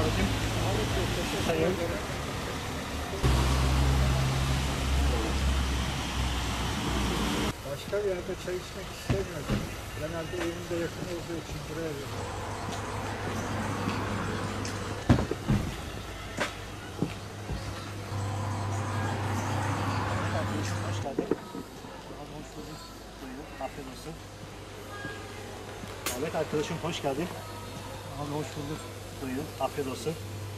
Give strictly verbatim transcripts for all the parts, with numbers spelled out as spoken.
abicim. Çayın. Başka bir yerde çay içmek istemiyorum. Genelde evimde yakın olduğu için buraya geliyorum. Arkadaşım hoş geldin. Hoş bulduk. Buyurun. Afiyet olsun. Ahmet arkadaşım hoş geldin. Abi hoş bulduk. Buyurun. Afiyet olsun.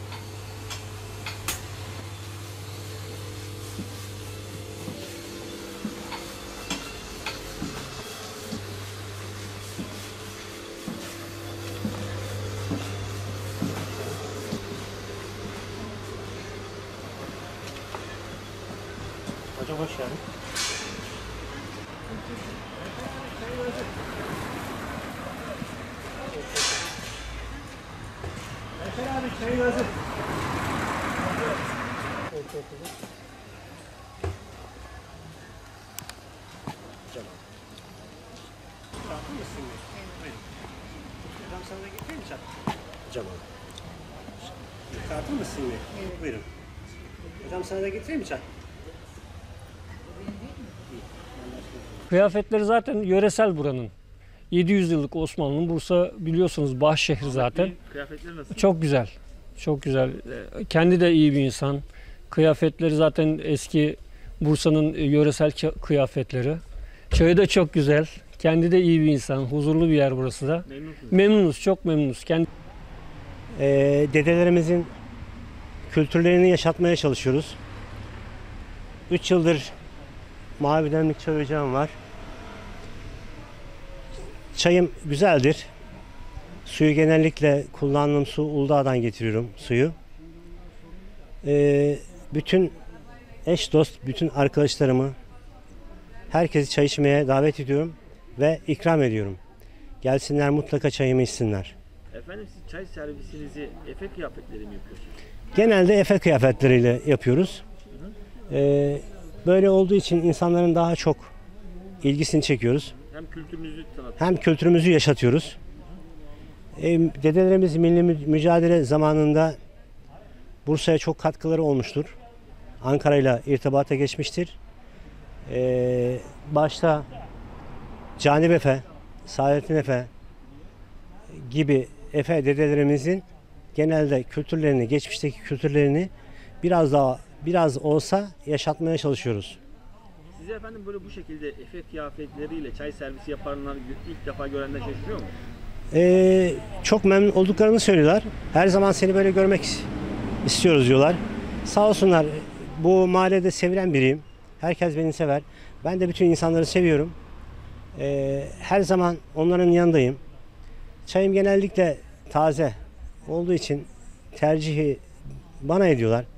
Hocam hoş geldin. Efer abi çayın hazır. Hocam. Rahatlı mısın? Buyurun. Hocam sana da getireyim mi çay? Hocam abi. Rahatlı mısın? Buyurun. Hocam sana da getireyim mi çay? Kıyafetleri zaten yöresel buranın. yedi yüz yıllık Osmanlı'nın, Bursa biliyorsunuz baş şehri zaten. Kıyafetleri nasıl? Çok güzel. Çok güzel. Kendi de iyi bir insan. Kıyafetleri zaten eski Bursa'nın yöresel kıyafetleri. Çayı da çok güzel. Kendi de iyi bir insan. Huzurlu bir yer burası da. Memnunsunuz. Memnunuz, çok memnunuz. Kendi... Ee, dedelerimizin kültürlerini yaşatmaya çalışıyoruz. üç yıldır Mavi Demlik Çay Ocağım var. Çayım güzeldir. Suyu genellikle kullandığım su Uludağ'dan getiriyorum suyu. Ee, bütün eş dost, bütün arkadaşlarımı, herkesi çay içmeye davet ediyorum ve ikram ediyorum. Gelsinler mutlaka çayımı içsinler. Efendim siz çay servisinizi Efe kıyafetleri mi yapıyorsunuz? Genelde Efe kıyafetleriyle yapıyoruz. Ee, böyle olduğu için insanların daha çok ilgisini çekiyoruz. Hem kültürünüzü tanıtıyorsunuz. Hem kültürümüzü yaşatıyoruz. Ee, dedelerimiz milli mü- mücadele zamanında Bursa'ya çok katkıları olmuştur. Ankara ile irtibata geçmiştir. Ee, başta Canip Efe, Saadettin Efe gibi Efe dedelerimizin genelde kültürlerini, geçmişteki kültürlerini biraz daha biraz olsa yaşatmaya çalışıyoruz. Size efendim böyle bu şekilde Efe kıyafetleriyle çay servisi yapanlar ilk defa görenler şaşırıyor mu? Ee, çok memnun olduklarını söylüyorlar. Her zaman seni böyle görmek istiyoruz diyorlar. Sağ olsunlar, bu mahallede sevilen biriyim. Herkes beni sever. Ben de bütün insanları seviyorum. Ee, her zaman onların yanındayım. Çayım genellikle taze olduğu için tercihi bana ediyorlar.